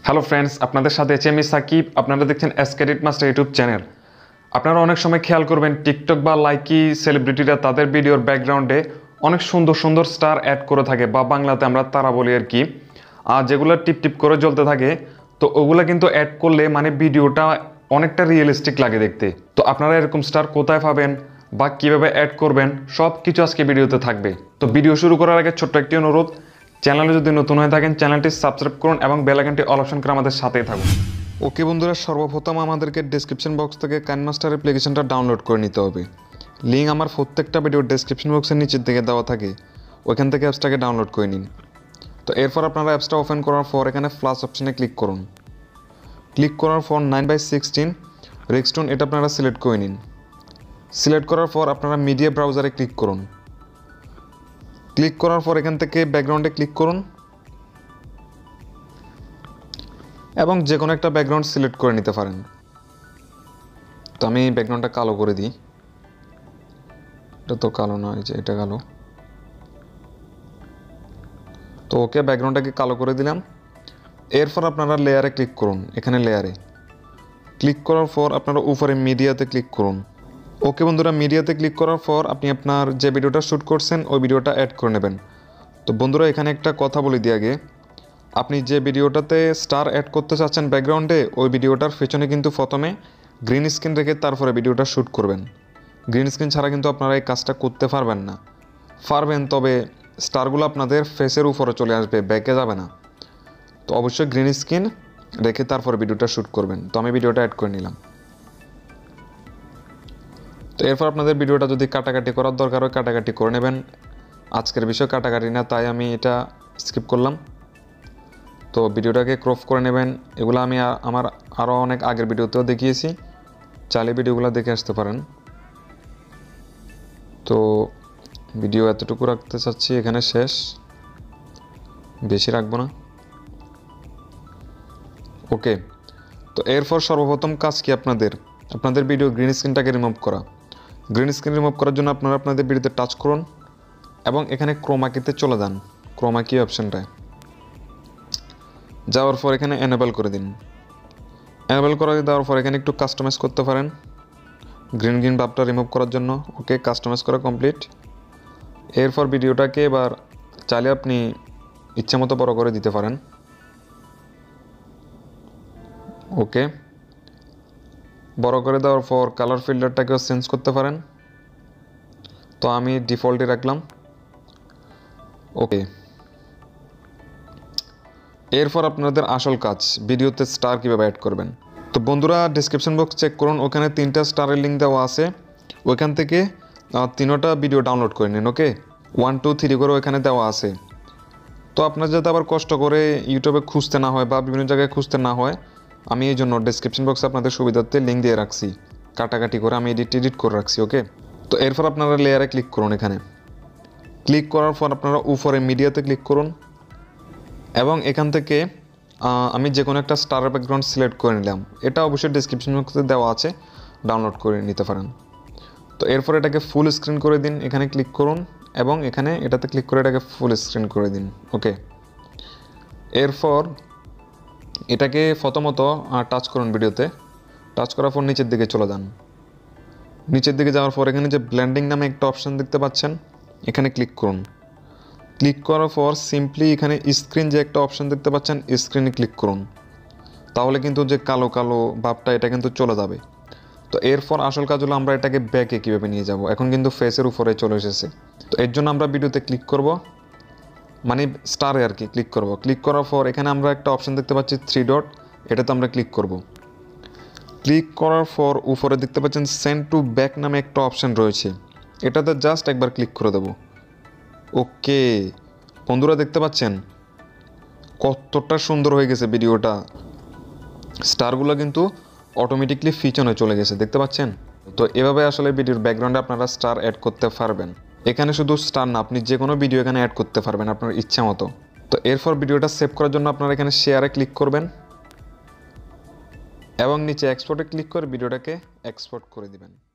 Hello friends, আপনাদের সাথে আছি আমি সাকিব। আপনারা দেখছেন এসকেডিট মাস্টার ইউটিউব চ্যানেল। আপনারা অনেক সময় খেয়াল করবেন টিকটক বা লাইকি সেলিব্রিটিরা তাদের ভিডিওর ব্যাকগ্রাউন্ডে অনেক সুন্দর সুন্দর স্টার অ্যাড করে থাকে, বা বাংলাতে আমরা তারা বলি আর কি। আর যেগুলো টিপ টিপ করে জ্বলতে থাকে, তো ওগুলো কিন্তু অ্যাড করলে মানে ভিডিওটা অনেকটা রিয়েলিস্টিক লাগে দেখতে। তো আপনারা এরকম স্টার কোথায় পাবেন বা কীভাবে অ্যাড করবেন সব কিছু আজকে ভিডিওতে থাকবে। তো ভিডিও শুরু করার আগে ছোট্ট একটি অনুরোধ, চ্যানেলে যদি নতুন হয়ে থাকেন চ্যানেলটি সাবস্ক্রাইব করুন এবং বেল আইকনটি অল অপশন করে আমাদের সাথেই থাকুন। ওকে বন্ধুরা, সর্বপ্রথম আমাদেরকে ডেসক্রিপশন বক্স থেকে কাইনমাস্টার অ্যাপ্লিকেশনটা ডাউনলোড করে নিতে হবে। লিঙ্ক আমার প্রত্যেকটা ভিডিওর ডেসক্রিপশন বক্সের নিচের দিকে দেওয়া থাকে, ওইখান থেকে অ্যাপসটাকে ডাউনলোড করে নিন। তো এরপর আপনারা অ্যাপসটা ওপেন করার পর এখানে প্লাস অপশানে ক্লিক করুন। ক্লিক করার পর 9/16 রেক্সটোন এটা আপনারা সিলেক্ট করে নিন। সিলেক্ট করার পর আপনারা মিডিয়া ব্রাউজারে ক্লিক করুন। ক্লিক করার পর এখান থেকে ব্যাকগ্রাউন্ডে ক্লিক করুন এবং যে কোনো একটা ব্যাকগ্রাউন্ড সিলেক্ট করে নিতে পারেন। তো আমি ব্যাকগ্রাউন্ডটা কালো করে দিই। এটা তো কালো নয়, যে এটা কালো। তো ওকে, ব্যাকগ্রাউন্ডটাকে কালো করে দিলাম। এরপর আপনারা লেয়ারে ক্লিক করুন। এখানে লেয়ারে ক্লিক করার পর আপনারা উপরে মিডিয়াতে ক্লিক করুন। ওকে বন্ধুরা, মিডিয়াতে ক্লিক করার পর আপনি আপনার যে ভিডিওটা শ্যুট করছেন ওই ভিডিওটা অ্যাড করে নেবেন। তো বন্ধুরা, এখানে একটা কথা বলে দিই আগে, আপনি যে ভিডিওটাতে স্টার অ্যাড করতে চাচ্ছেন ব্যাকগ্রাউন্ডে, ওই ভিডিওটার পেছনে কিন্তু প্রথমে গ্রিন স্ক্রিন রেখে তারপরে ভিডিওটা শ্যুট করবেন। গ্রিন স্ক্রিন ছাড়া কিন্তু আপনারা এই কাজটা করতে পারবেন না। পারবেন, তবে স্টারগুলো আপনাদের ফেসের উপরে চলে আসবে, ব্যাকে যাবে না। তো অবশ্যই গ্রিন স্ক্রিন রেখে তারপরে ভিডিওটা শ্যুট করবেন। তো আমি ভিডিওটা অ্যাড করে নিলাম। তো এরপর আপনাদের ভিডিওটা যদি কাটাকাটি করার দরকার হয় কাটাকাটি করে নেবেন। আজকের বিষয় কাটাকাটি না, তাই আমি এটা স্কিপ করলাম। তো ভিডিওটাকে ক্রপ করে নেবেন। এগুলো আমি আমার আরও অনেক আগের ভিডিওতেও দেখিয়েছি, চাইলে ভিডিওগুলো দেখে আসতে পারেন। তো ভিডিও এতটুকু রাখতে চাচ্ছি, এখানে শেষ, বেশি রাখবো না। ওকে, তো এরপর সর্বপ্রথম কাজ কি আপনাদের ভিডিও গ্রিন স্ক্রিনটাকে রিমুভ করা। গ্রিন স্ক্রিন রিমুভ করার জন্য আপনারা আপনাদের ভিডিওতে টাচ করুন এবং এখানে ক্রোমাকিতে চলে যান। ক্রোমাকি অপশানটায় যাওয়ার পর এখানে এনেবল করে দিন। এনেবল করে দেওয়ার পর এখানে একটু কাস্টমাইজ করতে পারেন গ্রিন গ্রিন ভাবটা রিমুভ করার জন্য। ওকে, কাস্টমাইজ করা কমপ্লিট। এরপর ভিডিওটাকে এবার চাইলে আপনি ইচ্ছা মতো বড় করে দিতে পারেন। ওকে, বড় করে দেওয়ার পর কালার ফিল্টারটাকেও চেঞ্জ করতে পারেন। তো আমি ডিফল্টে রাখলাম। ওকে, এরপর আপনাদের আসল কাজ, ভিডিওতে স্টার কীভাবে অ্যাড করবেন। তো বন্ধুরা, ডিসক্রিপশন বক্স চেক করুন, ওখানে 3টা স্টারের লিঙ্ক দেওয়া আছে। ওইখান থেকে 3টা ভিডিও ডাউনলোড করে নিন। ওকে, 1 2 3 করে ওইখানে দেওয়া আছে। তো আপনার যাতে আবার কষ্ট করে ইউটিউবে খুঁজতে না হয় বা বিভিন্ন জায়গায় খুঁজতে না হয়, আমি এই জন্য ডিসক্রিপশন বক্সে আপনাদের সুবিধার্থে লিঙ্ক দিয়ে রাখছি, কাটাকাটি করে আমি এডিট করে রাখছি। ওকে, তো এরপর আপনারা লেয়ারে ক্লিক করুন। এখানে ক্লিক করার পর আপনারা উপরে মিডিয়াতে ক্লিক করুন এবং এখান থেকে আমি যে কোনো একটা স্টারের ব্যাকগ্রাউন্ড সিলেক্ট করে নিলাম। এটা অবশ্যই ডিসক্রিপশন বক্সে দেওয়া আছে, ডাউনলোড করে নিতে পারেন। তো এরপর এটাকে ফুল স্ক্রিন করে দিন। এখানে ক্লিক করুন এবং এখানে এটাতে ক্লিক করে এটাকে ফুল স্ক্রিন করে দিন। ওকে, এরপর এটাকে প্রথমত টাচ করুন। ভিডিওতে টাচ করার পর নিচের দিকে চলে যান। নিচের দিকে যাওয়ার পর এখানে যে ব্লেন্ডিং নামে একটা অপশান দেখতে পাচ্ছেন, এখানে ক্লিক করুন। ক্লিক করার পর সিম্পলি এখানে স্ক্রিন যে একটা অপশান দেখতে পাচ্ছেন, স্ক্রিনে ক্লিক করুন। তাহলে কিন্তু যে কালো কালো ভাবটা এটা কিন্তু চলে যাবে। তো এরপর আসল কাজ হলো আমরা এটাকে ব্যাকে কীভাবে নিয়ে যাব। এখন কিন্তু ফেসের উপরে চলে এসেছে। তো এর জন্য আমরা ভিডিওতে ক্লিক করব, মানে স্টারে আর কি ক্লিক করব। ক্লিক করার পর এখানে আমরা একটা অপশান দেখতে পাচ্ছি 3 ডট, এটাতে আমরা ক্লিক করব। ক্লিক করার পর উপরে দেখতে পাচ্ছেন সেন্ড টু ব্যাক নামে একটা অপশান রয়েছে, এটাতে জাস্ট একবার ক্লিক করে দেব। ওকে বন্ধুরা, দেখতে পাচ্ছেন কতটা সুন্দর হয়ে গেছে ভিডিওটা। স্টারগুলো কিন্তু অটোমেটিকলি পিছনে চলে গেছে, দেখতে পাচ্ছেন। তো এভাবে আসলে ভিডিওর ব্যাকগ্রাউন্ডে আপনারা স্টার অ্যাড করতে পারবেন। এখানে শুধু স্টার না, আপনি যে কোনো ভিডিও এখানে অ্যাড করতে পারবেন আপনার ইচ্ছা মতো। তো এরপর ভিডিওটা সেভ করার জন্য আপনারা এখানে শেয়ারে ক্লিক করবেন এবং নিচে এক্সপোর্টে ক্লিক করে ভিডিওটাকে এক্সপোর্ট করে দিবেন।